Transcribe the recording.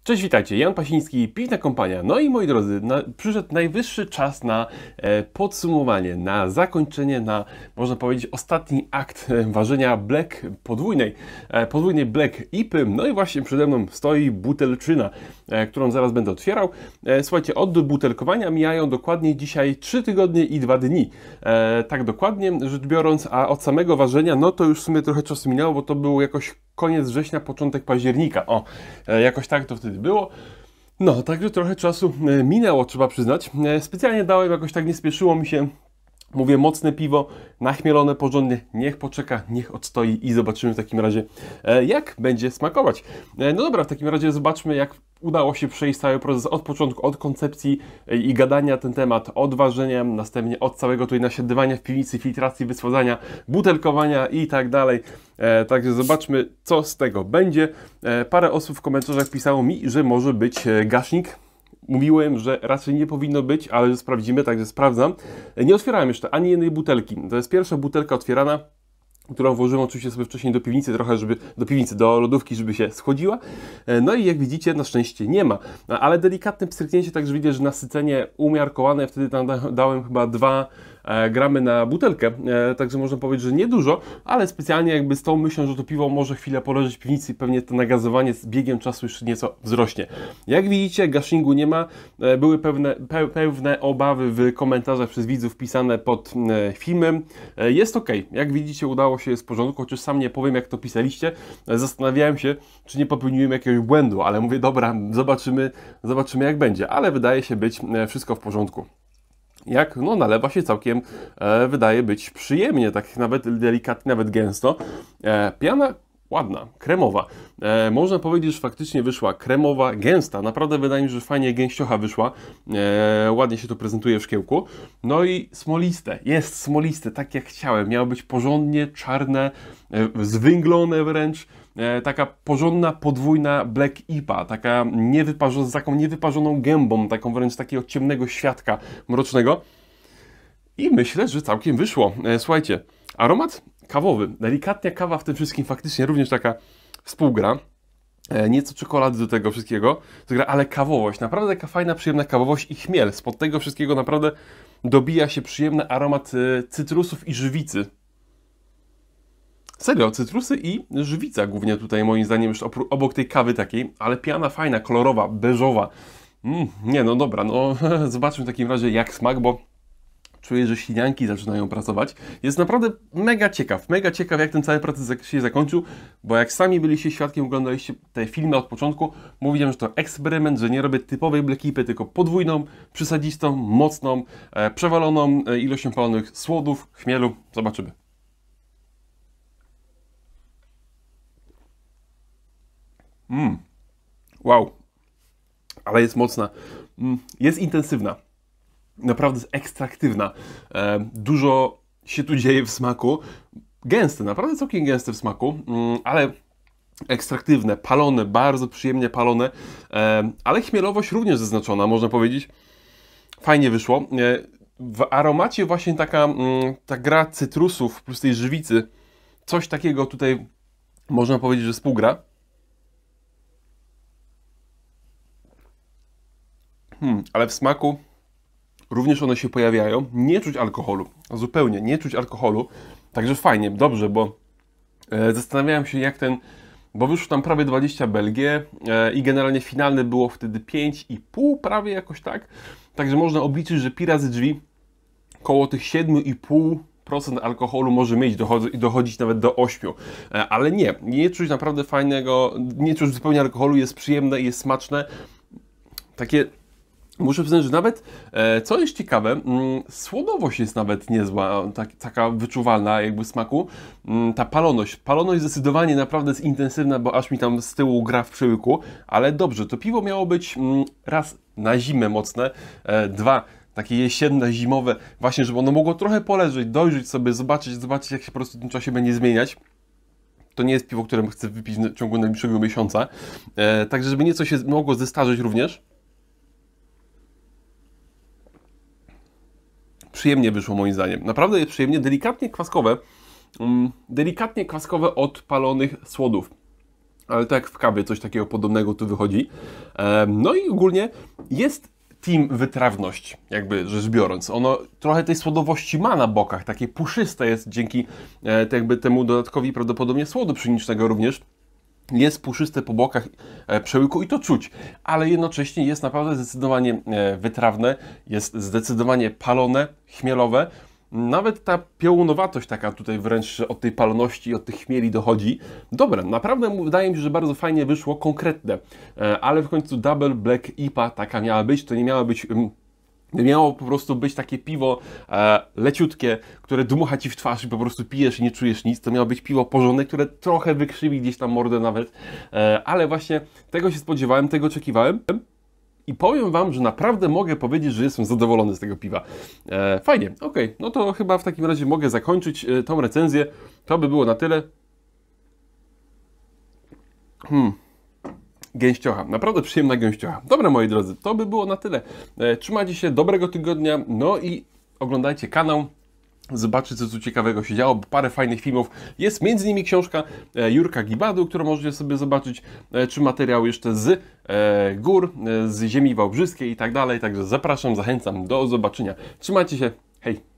Cześć, witajcie, Jan Pasiński, Piękna Kompania. No i moi drodzy, przyszedł najwyższy czas na podsumowanie, na zakończenie, na, można powiedzieć, ostatni akt ważenia podwójnej Black IPy. No i właśnie przede mną stoi butelczyna, którą zaraz będę otwierał. Słuchajcie, od butelkowania mijają dokładnie dzisiaj 3 tygodnie i 2 dni. Tak dokładnie rzecz biorąc, a od samego ważenia, no to już w sumie trochę czasu minęło, bo to było jakoś koniec września, początek października. O, jakoś tak to wtedy było. No, także trochę czasu minęło, trzeba przyznać. Specjalnie dałem, jakoś tak nie spieszyło mi się. Mówię, mocne piwo, nachmielone porządnie, niech poczeka, niech odstoi i zobaczymy w takim razie, jak będzie smakować. No dobra, w takim razie zobaczmy, jak udało się przejść cały proces od początku, od koncepcji i gadania na ten temat, od ważenia, następnie od całego tutaj nasiadywania w piwnicy, filtracji, wysładzania, butelkowania i tak dalej. Także zobaczmy, co z tego będzie. Parę osób w komentarzach pisało mi, że może być gasznik. Mówiłem, że raczej nie powinno być, ale że sprawdzimy, także sprawdzam. Nie otwierałem jeszcze ani jednej butelki. To jest pierwsza butelka otwierana, którą włożyłem oczywiście sobie wcześniej do piwnicy, trochę do lodówki, żeby się schłodziła. No i jak widzicie, na szczęście nie ma. Ale delikatne pstryknięcie, także widzę, że nasycenie umiarkowane. Wtedy tam dałem chyba 2 gramy na butelkę, także można powiedzieć, że niedużo, ale specjalnie jakby z tą myślą, że to piwo może chwilę poleżeć w piwnicy i pewnie to nagazowanie z biegiem czasu już nieco wzrośnie. Jak widzicie, gashingu nie ma. Były pewne obawy w komentarzach przez widzów pisane pod filmem. Jest ok. Jak widzicie, udało się, jest w porządku, chociaż sam nie powiem, jak to pisaliście. Zastanawiałem się, czy nie popełniłem jakiegoś błędu, ale mówię, dobra, zobaczymy jak będzie, ale wydaje się być wszystko w porządku. Jak no, nalewa się całkiem, wydaje być przyjemnie, tak nawet delikatnie, nawet gęsto. Piana ładna, kremowa. Można powiedzieć, że faktycznie wyszła kremowa, gęsta. Naprawdę wydaje mi się, że fajnie gęściocha wyszła. Ładnie się to prezentuje w szkiełku. No i smoliste. Jest smoliste, tak jak chciałem. Miało być porządnie czarne, zwęglone wręcz. Taka porządna, podwójna Black IPA, taka z taką niewyparzoną gębą, taką wręcz takiego ciemnego świadka mrocznego. I myślę, że całkiem wyszło. Słuchajcie, aromat kawowy, delikatna kawa w tym wszystkim, faktycznie również taka współgra. Nieco czekolady do tego wszystkiego, ale kawowość, naprawdę taka fajna, przyjemna kawowość i chmiel. Spod tego wszystkiego naprawdę dobija się przyjemny aromat cytrusów i żywicy. Serio, cytrusy i żywica głównie tutaj moim zdaniem już obok tej kawy takiej, ale piana fajna, kolorowa, beżowa. Nie, no dobra, no zobaczmy w takim razie jak smak, bo czuję, że ślinianki zaczynają pracować. Jest naprawdę mega ciekaw jak ten cały proces się zakończył, bo jak sami byliście świadkiem, oglądaliście te filmy od początku, mówiłem, że to eksperyment, że nie robię typowej Black IPy, tylko podwójną, przysadzistą, mocną, przewaloną ilością palonych słodów, chmielu. Zobaczymy. Wow, ale jest mocna, jest intensywna, naprawdę jest ekstraktywna, dużo się tu dzieje w smaku, gęste, naprawdę całkiem gęste w smaku, ale ekstraktywne, palone, bardzo przyjemnie palone, ale chmielowość również zaznaczona, można powiedzieć, fajnie wyszło. W aromacie właśnie ta gra cytrusów plus tej żywicy, coś takiego tutaj można powiedzieć, że współgra. Ale w smaku również one się pojawiają. Nie czuć alkoholu, zupełnie nie czuć alkoholu. Także fajnie, dobrze, bo zastanawiałem się jak bo wyszło tam prawie 20 Belgię i generalnie finalne było wtedy 5,5 prawie jakoś tak. Także można obliczyć, że pi razy drzwi koło tych 7,5% alkoholu może mieć, dochodzić nawet do 8. Ale nie czuć naprawdę fajnego, nie czuć zupełnie alkoholu, jest przyjemne, jest smaczne. Takie, muszę przyznać, że nawet, co jest ciekawe, słodowość jest nawet niezła, taka wyczuwalna jakby smaku. Ta paloność zdecydowanie naprawdę jest intensywna, bo aż mi tam z tyłu gra w przełyku, ale dobrze, to piwo miało być raz na zimę mocne, 2 takie jesienne, zimowe, właśnie, żeby ono mogło trochę poleżeć, dojrzeć sobie, zobaczyć jak się po prostu w tym czasie będzie zmieniać. To nie jest piwo, które chcę wypić w ciągu najbliższego miesiąca, także żeby nieco się mogło zestarzeć również. Przyjemnie wyszło moim zdaniem. Naprawdę jest przyjemnie, delikatnie kwaskowe od palonych słodów. ale tak jak w kawie coś takiego podobnego tu wychodzi. No i ogólnie jest team wytrawność, jakby rzecz biorąc. Ono trochę tej słodowości ma na bokach, takie puszyste jest dzięki jakby temu dodatkowi prawdopodobnie słodu pszenicznego również. Jest puszyste po bokach przełyku i to czuć, ale jednocześnie jest naprawdę zdecydowanie wytrawne, jest zdecydowanie palone, chmielowe. Nawet ta piołunowatość taka tutaj wręcz od tej paloności, od tych chmieli dochodzi. Dobre, naprawdę wydaje mi się, że bardzo fajnie wyszło, konkretne, ale w końcu Double Black IPA taka miała być, to nie miała być... Miało po prostu być takie piwo leciutkie, które dmucha ci w twarz i po prostu pijesz i nie czujesz nic. To miało być piwo porządne, które trochę wykrzywi gdzieś tam mordę nawet. Ale właśnie tego się spodziewałem, tego oczekiwałem. I powiem Wam, że naprawdę mogę powiedzieć, że jestem zadowolony z tego piwa. Fajnie, okej. No to chyba w takim razie mogę zakończyć tą recenzję. To by było na tyle. Gęściocha, naprawdę przyjemna gęściocha. Dobra, moi drodzy, to by było na tyle. Trzymajcie się, dobrego tygodnia, no i oglądajcie kanał. Zobaczcie, co tu ciekawego się działo, bo parę fajnych filmów jest, między innymi książka Jurka Gibadu, którą możecie sobie zobaczyć, czy materiał jeszcze z gór, z ziemi wałbrzyskiej i tak dalej. Także zapraszam, zachęcam do zobaczenia. Trzymajcie się, hej!